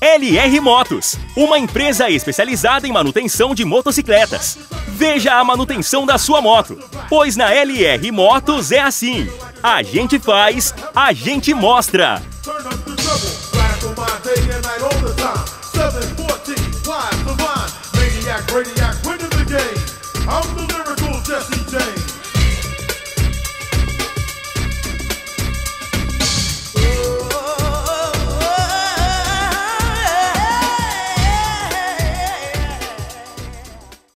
LR Motos, uma empresa especializada em manutenção de motocicletas. Veja a manutenção da sua moto, pois na LR Motos é assim. A gente faz, a gente mostra. Maniac,